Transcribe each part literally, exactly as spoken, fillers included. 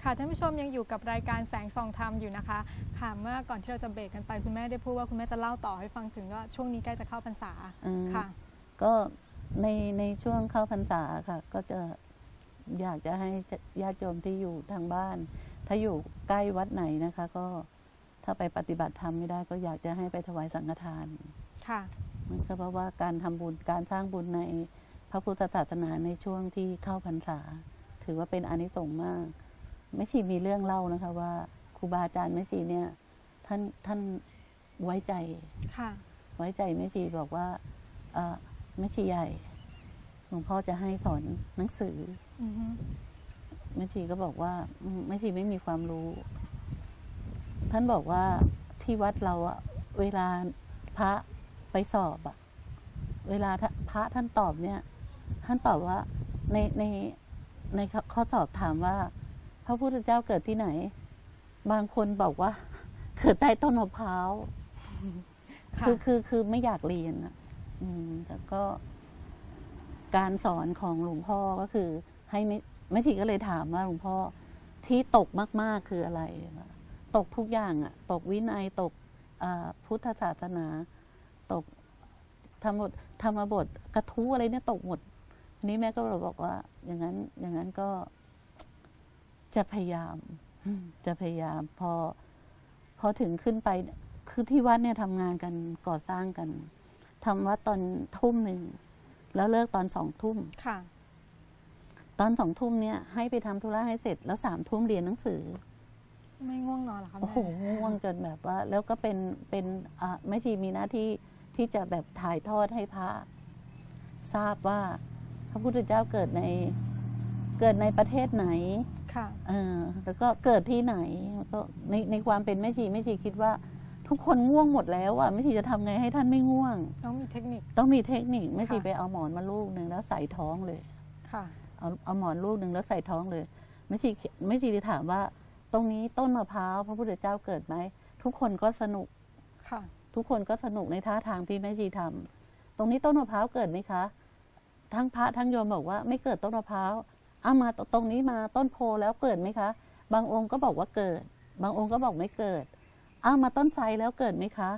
ค่ะท่านผู้ชมยังอยู่กับรายการแสงส่องธรรมอยู่นะคะค่ะเมื่อก่อนที่เราจะเบรกกันไปคุณแม่ได้พูดว่าคุณแม่จะเล่าต่อให้ฟังถึงว่าช่วงนี้ใกล้จะเข้าพรรษาค่ะก็ในในช่วงเข้าพรรษาค่ะก็จะอยากจะให้ญาติโยมที่อยู่ทางบ้านถ้าอยู่ใกล้วัดไหนนะคะก็ถ้าไปปฏิบัติธรรมไม่ได้ก็อยากจะให้ไปถวายสังฆทานค่ะมันก็เพราะว่าการทำบุญการสร้างบุญในพระพุทธศาสนาในช่วงที่เข้าพรรษาถือว่าเป็นอานิสงส์มากแม่ชีมีเรื่องเล่านะคะว่าครูบาอาจารย์แม่ชีเนี่ยท่านท่านไว้ใจค่ะไว้ใจแม่ชีบอกว่าแม่ชีใหญ่หลวงพ่อจะให้สอนหนังสือแม่ชีก็บอกว่าแม่ชีไม่มีความรู้ท่านบอกว่าที่วัดเราอะเวลาพระไปสอบอะเวลาพระท่านตอบเนี่ยท่านตอบว่าในในในข้อสอบถามว่าพระพุทธเจ้าเกิดที่ไหนบางคนบอกว่าเกิดใต้ต้นมะพร้าวคือคือคือไม่อยากเรียนอ่ะอืมแต่ก็การสอนของหลวงพ่อก็คือให้ไม่ไม่ทีก็เลยถามว่าหลวงพ่อที่ตกมากๆคืออะไรตกทุกอย่างอ่ะตกวินัยตกพุทธศาสนาตกธรรมบทธรรมบทกระทู้อะไรเนี่ยตกหมดนี้แม่ก็เลยบอกว่าอย่างนั้นอย่างนั้นก็จะพยายามจะพยายามพอพอถึงขึ้นไปคือที่วัดเนี่ยทำงานกันก่อสร้างกันทำวัดตอนทุ่มหนึ่งแล้วเลิกตอนสองทุ่มค่ะตอนสองทุ่มเนี่ยให้ไปทำธุระให้เสร็จแล้วสามทุ่มเรียนหนังสือไม่ง่วงนอนหรอคะโอ้โหง่วงจนแบบว่าแล้วก็เป็นเป็นอ่าไม่ชีมีหน้าที่ที่จะแบบถ่ายทอดให้พระทราบว่าพระพุทธเจ้าเกิดในเกิดในประเทศไหนค่ะเออแล้วก็เกิดที่ไหนก็ในในความเป็นแม่ชีแม่ชีคิดว่าทุกคนง่วงหมดแล้วอ่ะแม่ชีจะทำไงให้ท่านไม่ง่วงต้องมีเทคนิคต้องมีเทคนิคแม่ชีไปเอาหมอนมาลูกหนึ่งแล้วใส่ท้องเลยค่ะเอาเอาหมอนลูกหนึ่งแล้วใส่ท้องเลยแม่ชีแม่ชีจะถามว่าตรงนี้ต้นมะพร้าวพระพุทธเจ้าเกิดไหมทุกคนก็สนุกค่ะทุกคนก็สนุกในท่าทางที่แม่ชีทำตรงนี้ต้นมะพร้าวเกิดไหมคะทั้งพระทั้งโยมบอกว่าไม่เกิดต้นมะพร้าวเอามาตรงนี้มาต้นโพแล้วเกิดไหมคะบางองค์ก็บอกว่าเกิดบางองค์ก็บอกไม่เกิดเอามาต้นไทรแล้วเกิดไหมคะ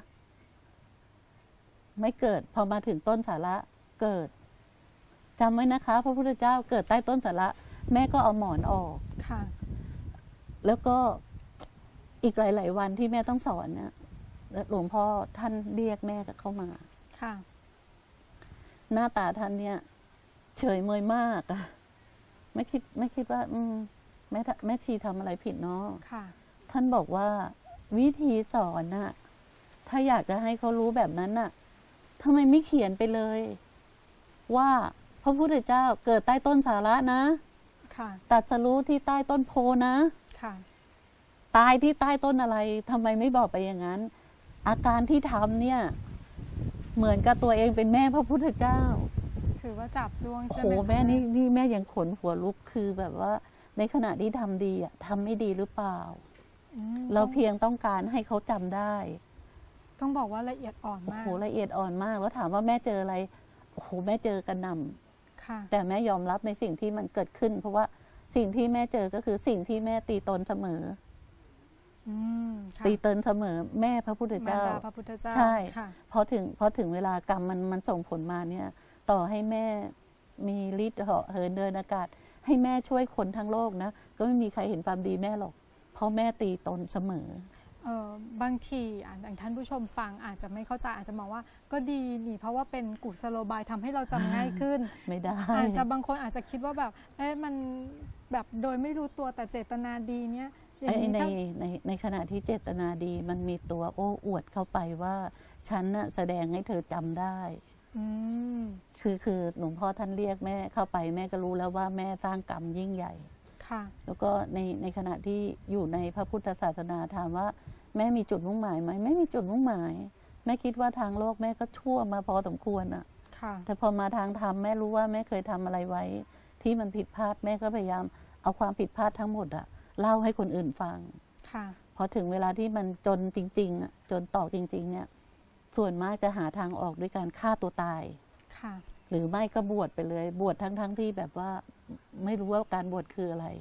ไม่เกิดพอมาถึงต้นสาระเกิดจำไว้นะคะพระพุทธเจ้าเกิดใต้ต้นสาระแม่ก็เอาหมอนออกค่ะแล้วก็อีกหลายๆวันที่แม่ต้องสอนเนี่ยหลวงพ่อท่านเรียกแม่เข้ามาค่ะหน้าตาท่านเนี่ยเฉยเมยมากอะไม่คิดไม่คิดว่าอืมแม่แม่ชีทำอะไรผิดเนาะค่ะท่านบอกว่าวิธีสอนน่ะถ้าอยากจะให้เขารู้แบบนั้นน่ะทำไมไม่เขียนไปเลยว่าพระพุทธเจ้าเกิดใต้ต้นสาระนะค่ะตรัสรู้ที่ใต้ต้นโพนะค่ะตายที่ใต้ต้นอะไรทำไมไม่บอกไปอย่างนั้นอาการที่ทำเนี่ยเหมือนกับตัวเองเป็นแม่พระพุทธเจ้าคือว่าจับจ้วงใช่ไหมโอ้แม่นี่นี่แม่ยังขนหัวลุกคือแบบว่าในขณะที่ทำดีอ่ะทำไม่ดีหรือเปล่าเราเพียงต้องการให้เขาจำได้ต้องบอกว่าละเอียดอ่อนมากโอ้โหละเอียดอ่อนมากแล้วถามว่าแม่เจออะไรโอ้โหแม่เจอกระหน่ำค่ะแต่แม่ยอมรับในสิ่งที่มันเกิดขึ้นเพราะว่าสิ่งที่แม่เจอก็คือสิ่งที่แม่ตีตนเสมอตีตนเสมอแม่พระพุทธเจ้าใช่พอถึงพอถึงเวลากรรมมันมันส่งผลมาเนี่ยต่อให้แม่มีฤทธิ์เหาะเหินเดินอากาศให้แม่ช่วยคนทั้งโลกนะก็ไม่มีใครเห็นความดีแม่หรอกเพราะแม่ตีตนเสมอเออบางทีอย่างท่านผู้ชมฟังอาจจะไม่เข้าใจอาจจะมองว่าก็ดีนี่เพราะว่าเป็นกุศโลบายทำให้เราจำง่ายขึ้นไม่ได้อาจจะบางคนอาจจะคิดว่าแบบเอ๊ะมันแบบโดยไม่รู้ตัวแต่เจตนาดีเนี้ยในในในขณะที่เจตนาดีมันมีตัวโอ้อวดเข้าไปว่าฉันน่ะแสดงให้เธอจำได้คือคือหลวงพ่อท่านเรียกแม่เข้าไปแม่ก็รู้แล้วว่าแม่สร้างกรรมยิ่งใหญ่ค่ะแล้วก็ในในขณะที่อยู่ในพระพุทธศาสนาถามว่าแม่มีจุดมุ่งหมายไหมไม่มีจุดมุ่งหมายแม่คิดว่าทางโลกแม่ก็ชั่วมาพอสมควรอ่ะค่ะแต่พอมาทางธรรมแม่รู้ว่าแม่เคยทำอะไรไว้ที่มันผิดพลาดแม่ก็พยายามเอาความผิดพลาดทั้งหมดอ่ะเล่าให้คนอื่นฟังค่ะพอถึงเวลาที่มันจนจริงๆอ่ะจนตอกจริงๆเนี่ยส่วนมากจะหาทางออกด้วยการฆ่าตัวตายค่ะหรือไม่ก็บวชไปเลยบวชทั้งๆที่แบบว่าไม่รู้ว่าการบวชคืออะไร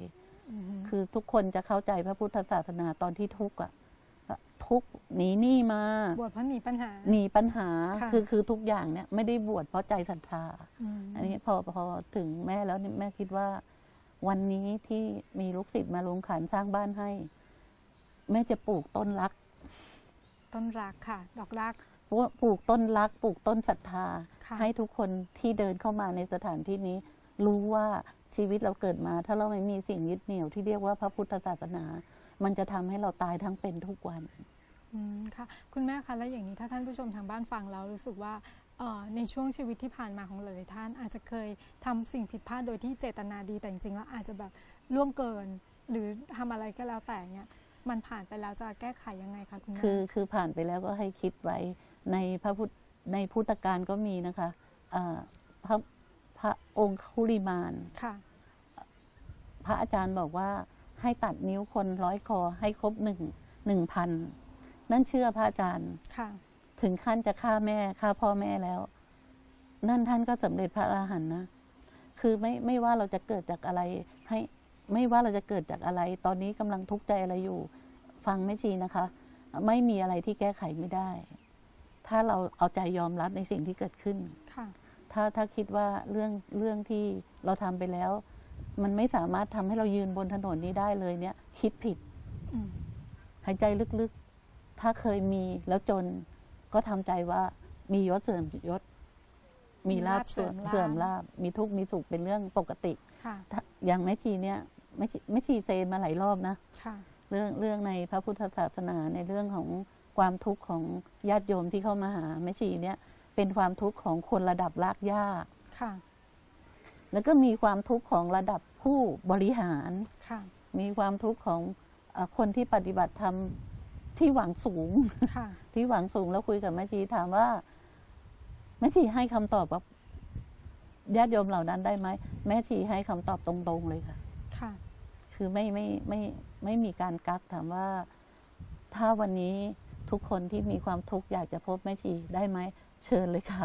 อืมคือทุกคนจะเข้าใจพระพุทธศาสนาตอนที่ทุกข์อะทุกข์หนีหนี้มาบวชเพราะหนีปัญหาหนีปัญหาค่ะคือคือทุกอย่างเนี่ยไม่ได้บวชเพราะใจศรัทธาอืมอันนี้พอพอถึงแม่แล้วเนี่ยแม่คิดว่า วันนี้ที่มีลูกศิษย์มาลงขันสร้างบ้านให้ แม่จะปลูกต้นรักต้นรักค่ะ ดอกรักปลูกต้นรักปลูกต้นศรัทธาค่ะให้ทุกคนที่เดินเข้ามาในสถานที่นี้ รู้ว่าชีวิตเราเกิดมา ถ้าเราไม่มีสิ่งยึดเหนี่ยวที่เรียกว่าพระพุทธศาสนา มันจะทำให้เราตายทั้งเป็นทุกวันอืมค่ะคุณแม่คะแล้วอย่างนี้ถ้าท่านผู้ชมทางบ้านฟังแล้วรู้สึกว่าเอ่อในช่วงชีวิตที่ผ่านมาของหลายๆท่านอาจจะเคยทำสิ่งผิดพลาดโดยที่เจตนาดีแต่จริงๆแล้วอาจจะแบบล่วงเกิน หรือทำอะไรก็แล้วแต่เนี่ยมันผ่านไปแล้วจะแก้ไขยังไงคะคุณแม่คือคือผ่านไปแล้วก็ให้คิดไว้ในพระพุทธในพุทธการก็มีนะคะอ่าพระพระองคุลิมานค่ะพระอาจารย์บอกว่าให้ตัดนิ้วคนร้อยคอให้ครบหนึ่งหนึ่งพันนั่นเชื่อพระอาจารย์ค่ะถึงขั้นจะฆ่าแม่ฆ่าพ่อแม่แล้ว นั่นท่านก็สำเร็จพระอรหันต์นะ คือไม่ไม่ว่าเราจะเกิดจากอะไร ให้ไม่ว่าเราจะเกิดจากอะไร ตอนนี้กำลังทุกข์ใจอะไรอยู่ ฟังแม่ชีนะคะ ไม่มีอะไรที่แก้ไขไม่ได้ ถ้าเราเอาใจยอมรับในสิ่งที่เกิดขึ้นค่ะถ้าถ้าคิดว่าเรื่องเรื่องที่เราทำไปแล้ว มันไม่สามารถทำให้เรายืนบนถนนนี้ได้เลยเนี่ย คิดผิดอืมหายใจลึกๆ ถ้าเคยมีแล้วจนก็ทำใจว่ามียศเสื่อมยศ มีลาภเสื่อมเสื่อมลาภมีทุกข์มีสุขเป็นเรื่องปกติค่ะถ้าอย่างแม่ชีเนี่ยแม่ชีแม่ชีเซนมาหลายรอบนะค่ะเรื่องเรื่องในพระพุทธศาสนาในเรื่องของความทุกข์ของญาติโยมที่เข้ามาหาแม่ชีเนี่ยเป็นความทุกข์ของคนระดับรากหญ้าค่ะแล้วก็มีความทุกข์ของระดับผู้บริหารค่ะมีความทุกข์ของเอ่อคนที่ปฏิบัติธรรมที่หวังสูงค่ะที่หวังสูงแล้วคุยกับแม่ชีถามว่าแม่ชีให้คำตอบกับญาติโยมเหล่านั้นได้ไหมแม่ชีให้คำตอบตรงๆเลยค่ะค่ะคือไม่ไม่ไม่ไม่มีการกักถามว่า ถ้าวันนี้ทุกคนที่มีความทุกข์อยากจะพบแม่ชีได้ไหมเชิญเลยค่ะ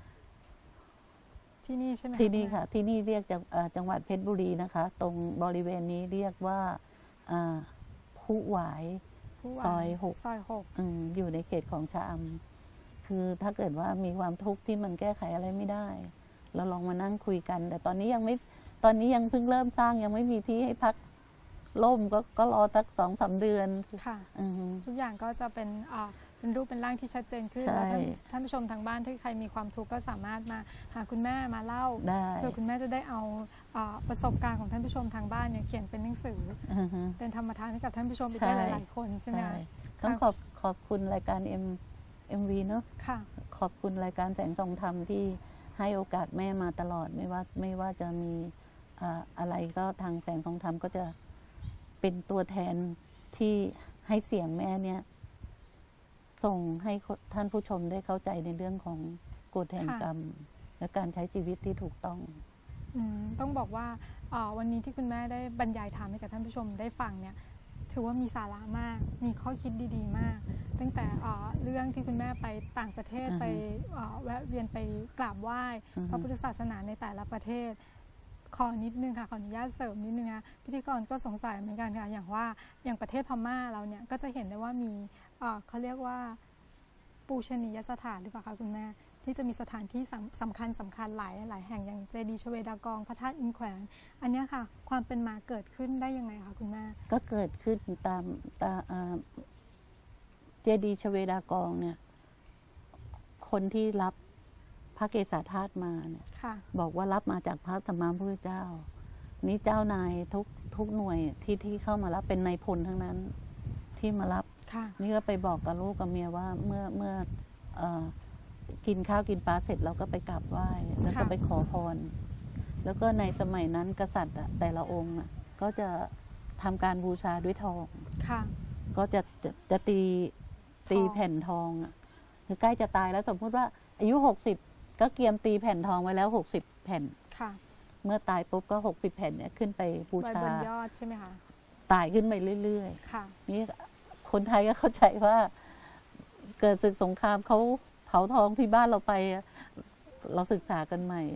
ที่นี่ใช่ไหมที่นี่ค่ะ ที่นี่เรียกจังเอ่อจังหวัดเพชรบุรีนะคะ ตรงบริเวณนี้เรียกว่าอ่าผู้หวายผู้ว่าซอยหกซอยหกอืมอยู่ในเขตของชะอำคือถ้าเกิดว่ามีความทุกข์ที่มันแก้ไขอะไรไม่ได้ เราลองมานั่งคุยกัน แต่ตอนนี้ยังไม่ตอนนี้ยังเพิ่งเริ่มสร้างยังไม่มีที่ให้พักล่มก็ก็รอสักสองสามเดือนค่ะอืมทุกอย่างก็จะเป็นอ่าเป็นรูปเป็นร่างที่ชัดเจนขึ้นใช่แล้วท่านท่านผู้ชมทางบ้านที่ใครมีความทุกข์ก็สามารถมาหาคุณแม่มาเล่าได้เพื่อคุณแม่จะได้เอาอ่าประสบการณ์ของท่านผู้ชมทางบ้านเนี่ยเขียนเป็นหนังสืออือฮึเป็นธรรมทานให้กับท่านผู้ชมอีกใช่ได้หลายๆคนใช่ไหมใช่คะต้องขอบขอบคุณรายการ M เอ็มวีเนาะค่ะขอบคุณรายการแสงส่องธรรมที่ให้โอกาสแม่มาตลอดไม่ว่าไม่ว่าจะมีอ่าอะไรก็ทางแสงส่องธรรมก็จะเป็นตัวแทนที่ให้เสียงแม่เนี่ย ส่งให้ท่านผู้ชมได้เข้าใจในเรื่องของกฎแห่งค่ะกรรม และการใช้ชีวิตที่ถูกต้องอืมต้องบอกว่าอ่าวันนี้ที่คุณแม่ได้บรรยายธรรมให้กับท่านผู้ชมได้ฟังเนี่ยถือว่ามีสาระมาก มีข้อคิดดีๆ มาก ตั้งแต่อ่าเรื่องที่คุณแม่ไปต่างประเทศอือฮึไปอ่าแวะเวียนไปกราบไหว้อือฮึพระพุทธศาสนาในแต่ละประเทศ ขอนิดนึงค่ะขออนุญาตเสริมนิดนึงนะพิธีกรก็สงสัยเหมือนกันค่ะอย่างว่าอย่างประเทศพม่าเราเนี่ยก็จะเห็นได้ว่ามีอ่าเขาเรียกว่าปูชนียสถานหรือเปล่าคะคุณแม่ที่จะมีสถานที่สำสำคัญสำคัญหลายหลายแห่งอย่างเจดีย์ชเวดากองพระธาตุอินแขวนอันเนี้ยค่ะ ความเป็นมาเกิดขึ้นได้ยังไงคะคุณแม่ก็เกิดขึ้นตามตาอ่าเจดีย์ชเวดากองเนี่ย คนที่รับพระเกศาธาตุมาเนี่ยค่ะบอกว่ารับมาจากพระสัมมาสัมพุทธเจ้า นี่เจ้านายทุกทุกหน่วยที่ที่เข้ามารับเป็นนายพลทั้งนั้น ที่มารับค่ะนี่ก็ไปบอกกับลูกกับเมียว่าเมื่อเมื่อเออกินข้าวกินปลาเสร็จเราก็ไปกราบไหว้แล้วก็ค่ะไปขอพร แล้วก็ในสมัยนั้นกษัตริย์อะแต่ละองค์อะก็จะทำการบูชาด้วยทองค่ะก็จะจะจะตีตีทองแผ่นทองอะคือใกล้จะตายแล้วสมมติว่าอายุหกสิบก็เกียมตีแผ่นทองไว้แล้วหกสิบแผ่นค่ะเมื่อตายปุ๊บก็หกสิบแผ่นเนี่ยขึ้นไปบูไว้ชาบนยอดใช่ไหมคะตายขึ้นไปเรื่อยค่ะๆ นี่คนไทยก็เข้าใจว่า เกิดศึกสงครามเขาเผาทองที่บ้านเราไปอะเราศึกษากันใหม่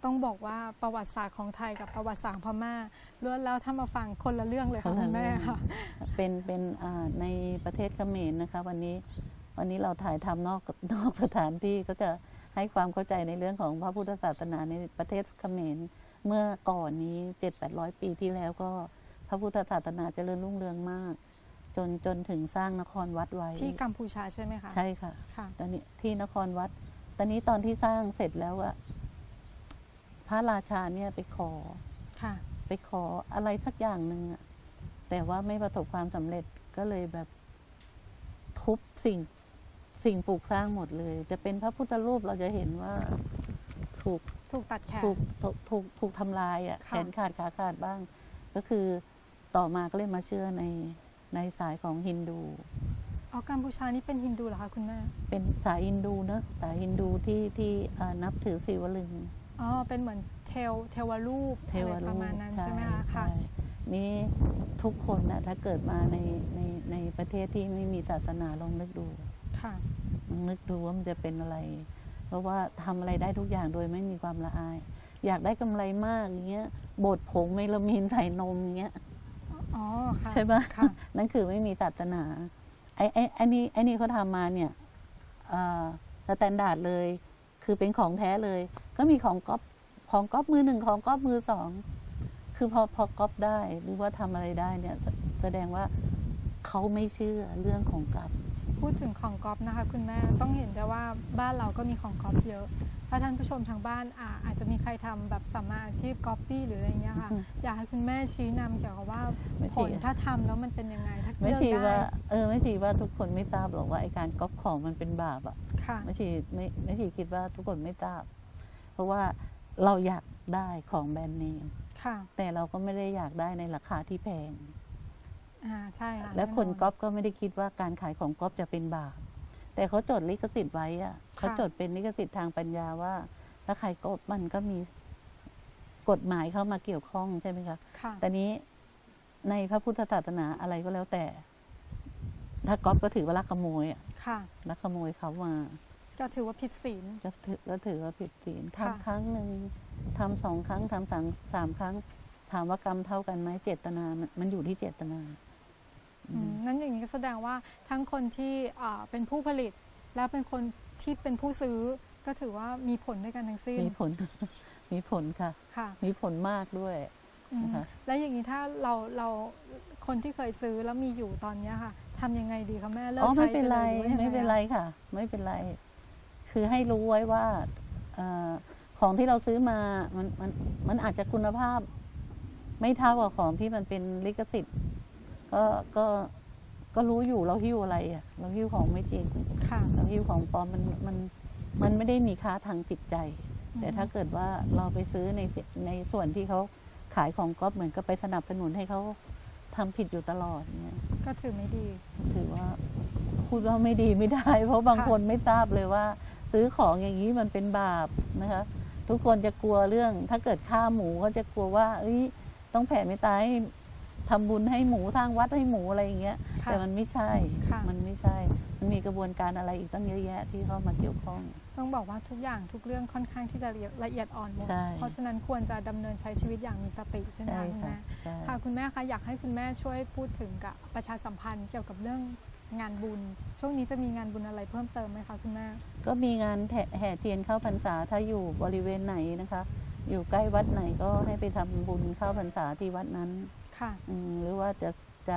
ต้องบอกว่าประวัติศาสตร์ของไทยกับประวัติศาสตร์ของพม่าล้วนแล้วถ้ามาฟังคนละเรื่องเลยค่ะคุณแม่ค่ะเป็นเป็นในประเทศเขมรนะคะวันนี้วันนี้เราถ่ายทำนอกนอกสถานที่ก็จะให้ความเข้าใจในเรื่องของพระพุทธศาสนาในประเทศเขมรเมื่อก่อนนี้เจ็ดแปดร้อยปีที่แล้วก็พระพุทธศาสนาเจริญรุ่งเรืองมาก จนจนถึงสร้างนครวัดไว้ที่กัมพูชาใช่ไหมคะใช่ค่ะค่ะตอนนี้ที่นครวัดตอนนี้ตอนที่สร้างเสร็จแล้วอะพระราชาเนี่ยไปขอค่ะไปขออะไรสักอย่างหนึ่งอะแต่ว่าไม่ประสบความสำเร็จก็เลยแบบทุบสิ่งสิ่งปลูกสร้างหมดเลยจะเป็นพระพุทธรูปเราจะเห็นว่าถูกถูกตัดแขนถูกถูกถูกถูกทำลายอ่ะแขนขาดขาขาดบ้างก็คือต่อมาก็เลยมาเชื่อในในสายของฮินดูอ๋อกัมพูชานี่เป็นฮินดูเหรอคะคุณแม่เป็นสายฮินดูเนอะสายฮินดูที่ที่นับถือศิวลึงอ๋อเป็นเหมือนเทวเทวรูปเทวรูปประมาณนั้นใช่ไหมคะค่ะนี่ทุกคนนะถ้าเกิดมาในในในประเทศที่ไม่มีศาสนาลองนึกดูค่ะลองนึกดูว่ามันจะเป็นอะไรเพราะว่าทำอะไรได้ทุกอย่างโดยไม่มีความละอายอยากได้กำไรมากอย่างเงี้ยบดผงเมลามีนใส่นมอย่างเงี้ยอ๋อค่ะใช่ไหมนั่นคือไม่มีศาสนาไอ้ไอ้ไอ้นี่ไอ้นี่เขาทำมาเนี่ยสแตนดาร์ดเลยคือเป็นของแท้เลยก็มีของก๊อปของก๊อปมือหนึ่งของก๊อปมือสองคือพอพอก๊อปได้หรือว่าทำอะไรได้เนี่ยแสดงว่าเขาไม่เชื่อเรื่องของก๊อปพูดถึงของก๊อปนะคะคุณแม่ต้องเห็นได้ว่าบ้านเราก็มีของก๊อปเยอะถ้าท่านผู้ชมทางบ้านอาอาจจะมีใครทำแบบสัมมาอาชีพก๊อปปี้หรืออะไรเงี้ยค่ะอยากให้คุณแม่ชี้นำเกี่ยวกับว่าผลถ้าทำแล้วมันเป็นยังไงถ้าไม่ชี้ว่าเออไม่ชี้ว่าทุกคนไม่ทราบหรอกว่าไอการก๊อปของมันเป็นบาปอ่ะไม่ชี้ไม่ไม่ชี้คิดว่าทุกคนไม่ทราบเพราะว่าเราอยากได้ของแบรนด์เนมแต่เราก็ไม่ได้อยากได้ในราคาที่แพงอ่าใช่ค่ะและคนก๊อปก็ไม่ได้คิดว่าการขายของก๊อปจะเป็นบาปแต่เขาจดลิขสิทธิ์ไว้อะเขาจดเป็นลิขสิทธิ์ทางปัญญาว่าถ้าใครก๊อปมันก็มีกฎหมายเข้ามาเกี่ยวข้องใช่ไหมคะแต่นี้ในพระพุทธศาสนาอะไรก็แล้วแต่ถ้าก๊อปก็ถือว่าลักขโมยอ่ะลักขโมยเขามาก็ถือว่าผิดศีลก็ถือก็ถือว่าผิดศีลทำครั้งหนึ่งทำสองครั้งทำสามสามครั้งถามว่ากรรมเท่ากันไหมเจตนามันอยู่ที่เจตนานั้นอย่างนี้ก็แสดงว่าทั้งคนที่เป็นผู้ผลิตและเป็นคนที่เป็นผู้ซื้อก็ถือว่ามีผลด้วยกันทั้งสิ้นมีผลมีผลค่ะมีผลมากด้วยนะคะแล้วอย่างนี้ถ้าเราเราคนที่เคยซื้อแล้วมีอยู่ตอนนี้ค่ะทำยังไงดีคะแม่เลิกใช้ไม่เป็นไรไม่เป็นไรค่ะไม่เป็นไรคือให้รู้ไว้ว่าของที่เราซื้อมามันมันมันอาจจะคุณภาพไม่เท่ากับของที่มันเป็นลิขสิทธิ์ก็ก็ก็รู้อยู่เราหิ้วอะไรอ่ะเราหิ้วของไม่จริงเราหิ้วของปลอมมันมันมันไม่ได้มีค่าทางจิตใจแต่ถ้าเกิดว่าเราไปซื้อในในส่วนที่เขาขายของก๊อปเหมือนก็ไปสนับสนุนให้เขาทำผิดอยู่ตลอดเนี่ยก็ถือไม่ดีถือว่าพูดว่าไม่ดีไม่ได้เพราะบางคนไม่ทราบเลยว่าซื้อของอย่างนี้มันเป็นบาปนะคะทุกคนจะกลัวเรื่องถ้าเกิดฆ่าหมูก็จะกลัวว่าเอ้ยต้องแผ่เมตตาให้ทำบุญให้หมูทางวัดให้หมูอะไรอย่างเงี้ยแต่มันไม่ใช่มันไม่ใช่มันมีกระบวนการอะไรอีกตั้งเยอะแยะที่เข้ามาเกี่ยวข้องต้องบอกว่าทุกอย่างทุกเรื่องค่อนข้างที่จะละเอียดอ่อนหมดเพราะฉะนั้นควรจะดำเนินใช้ชีวิตอย่างมีสติใช่ไหมคุณแม่ค่ะคุณแม่คะอยากให้คุณแม่ช่วยพูดถึงกับประชาสัมพันธ์เกี่ยวกับเรื่องงานบุญช่วงนี้จะมีงานบุญอะไรเพิ่มเติมไหมคะคุณแม่ก็มีงานแห่เทียนเข้าพรรษาถ้าอยู่บริเวณไหนนะคะอยู่ใกล้วัดไหนก็ให้ไปทำบุญเข้าพรรษาที่วัดนั้นค่ะหรือว่าจะจะ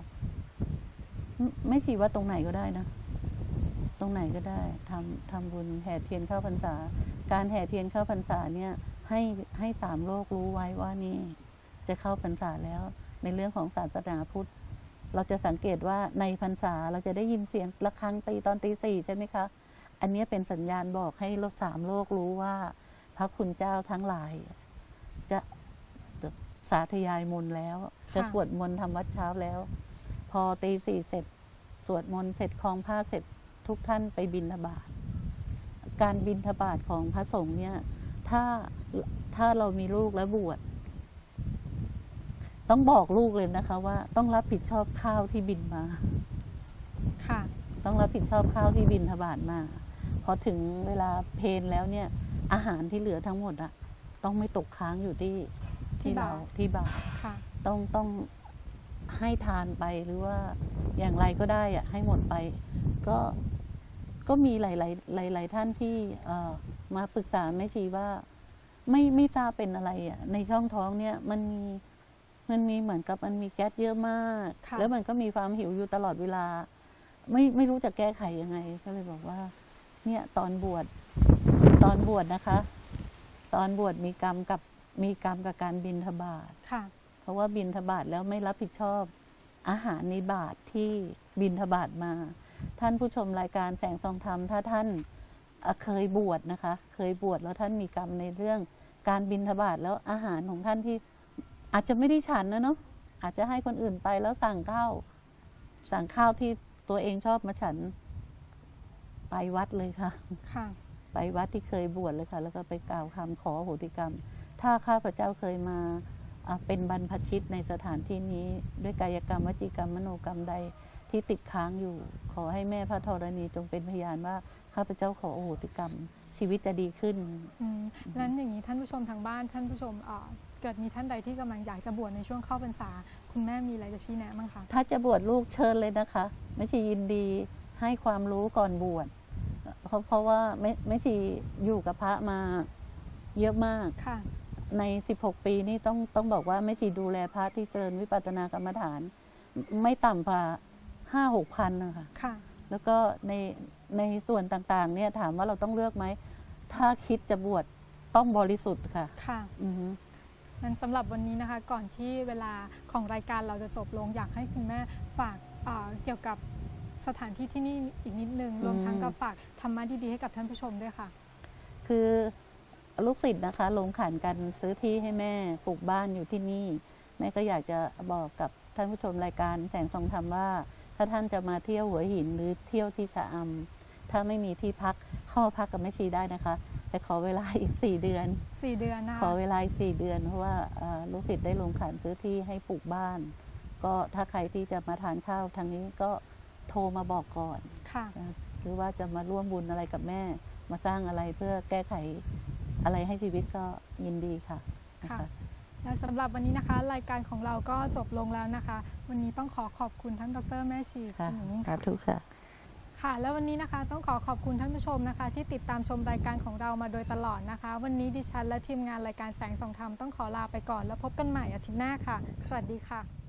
ไม่ชี้ว่าตรงไหนก็ได้นะตรงไหนก็ได้ทำทำบุญแห่เทียนเข้าพรรษาการแห่เทียนเข้าพรรษาเนี่ยให้ให้สามโลกรู้ไว้ว่านี่จะเข้าพรรษาแล้วในเรื่องของศาสนาพุทธเราจะสังเกตว่าในพรรษาเราจะได้ยินเสียงระฆังตีตอนตีสี่ใช่ไหมคะอันนี้เป็นสัญญาณบอกให้โลกสามโลกรู้ว่าพระคุณเจ้าทั้งหลายจะสาธยายมนต์แล้วจะสวดมนต์ทำวัดเช้าแล้วพอตีสี่เสร็จสวดมนต์เสร็จคลองผ้าเสร็จทุกท่านไปบิณฑบาตการบิณฑบาตของพระสงฆ์เนี่ยถ้าถ้าเรามีลูกแล้วบวชต้องบอกลูกเลยนะคะว่าต้องรับผิดชอบข้าวที่บินมาค่ะต้องรับผิดชอบข้าวที่บิณฑบาตมาพอถึงเวลาเพลแล้วเนี่ยอาหารที่เหลือทั้งหมดอะต้องไม่ตกค้างอยู่ที่ที่ที่เราบาทที่บาทค่ะต้องต้องให้ทานไปหรือว่าอย่างไรก็ได้อะให้หมดไป ก็ก็มีหลายๆหลาย ๆ ท่านที่เอ่อมาปรึกษาแม่ชีว่าไม่ไม่ทราบเป็นอะไรอ่ะในช่องท้องเนี่ยมันมีมันมีเหมือนกับมันมีแก๊สเยอะมากค่ะแล้วมันก็มีความหิวอยู่ตลอดเวลา ไม่ไม่รู้จะแก้ไขยังไงก็เลยบอกว่า เนี่ยตอนบวชตอนบวชนะคะ ตอนบวชมีกรรมกับมีกรรมกับการบิณฑบาตค่ะเพราะว่าบิณฑบาตแล้วไม่รับผิดชอบอาหารในบาตรที่บิณฑบาตมา ท่านผู้ชมรายการแสงทองธรรมถ้าท่านเอ่อเคยบวชนะคะ เคยบวชแล้วท่านมีกรรมในเรื่องการบิณฑบาตแล้วอาหารของท่านที่อาจจะไม่ได้ฉันนะเนาะอาจจะให้คนอื่นไปแล้วสั่งข้าวสั่งข้าวที่ตัวเองชอบมาฉันไปวัดเลยค่ะค่ะไปวัดที่เคยบวชเลยค่ะ แล้วก็ไปกล่าวคำขออโหสิกรรม ถ้าข้าพเจ้าเคยมาอ่ะเป็นบรรพชิตในสถานที่นี้ ด้วยกายกรรมวจีกรรมมโนกรรมใดที่ติดค้างอยู่ ขอให้แม่พระธรณีจงเป็นพยานว่าข้าพเจ้าขออโหสิกรรม ชีวิตจะดีขึ้นอืมนั้นอย่างนี้ท่านผู้ชมทางบ้านท่านผู้ชมเอ่อเกิดมีท่านใดที่กำลังอยากจะบวชในช่วงเข้าพรรษา คุณแม่มีอะไรจะชี้แนะบ้างคะถ้าจะบวชลูกเชิญเลยนะคะไม่ชียินดีให้ความรู้ก่อนบวชเพราะเพราะว่าไม่ไม่ชีอยู่กับพระมาเยอะมากค่ะใน สิบหก ปีนี่ต้องต้องบอกว่าไม่ชีดูแลพระที่เจริญวิปัสสนากรรมฐาน ไม่ต่ำกว่าห้าหกพันนะคะค่ะแล้วก็ในในส่วนต่างๆเนี่ยถามว่าเราต้องเลือกไหม ถ้าคิดจะบวชต้องบริสุทธิ์ค่ะค่ะอือฮึนั้นสำหรับวันนี้นะคะ ก่อนที่เวลาของรายการเราจะจบลงอยากให้คุณแม่ฝากเอ่อเกี่ยวกับสถานที่ที่นี่อีกนิดนึง รวมทั้งกับฝากธรรมะดีๆให้กับท่านผู้ชมด้วยค่ะคือลูกศิษย์นะคะลงขันกันซื้อที่ให้แม่ปลูกบ้านอยู่ที่นี่ แม่ก็อยากจะบอกกับท่านผู้ชมรายการแสงทองธรรมว่า ถ้าท่านจะมาเที่ยวหัวหินหรือเที่ยวที่ชะอำถ้าไม่มีที่พักเข้ามาพักกับแม่ชีได้นะคะ แต่ขอเวลาอีกสี่เดือนสี่เดือนนะขอคะเวลาอีกสี่เดือน เพราะว่าเอ่อลูกศิษย์ได้ลงขันซื้อที่ให้ปลูกบ้าน ก็ถ้าใครที่จะมาทานข้าวทางนี้ก็โทรมาบอกก่อนค่ะนะหรือว่าจะมาร่วมบุญอะไรกับแม่ มาสร้างอะไรเพื่อแก้ไขอะไรให้ชีวิตก็ยินดีค่ะนะค่ะคะและสำหรับวันนี้นะคะ รายการของเราก็จบลงแล้วนะคะ วันนี้ต้องขอขอบคุณท่านดรแม่ชีค่ะคุณหญิงมิ่งสาค่ะธุค่ะค่ะ แล้ววันนี้นะคะต้องขอขอบคุณท่านผู้ชมนะคะ ที่ติดตามชมรายการของเรามาโดยตลอดนะคะ วันนี้ดิฉันและทีมงานรายการแสงส่องธรรมต้องขอลาไปก่อนแล้วพบกันใหม่อาทิตย์หน้าค่ะ สวัสดีค่ะ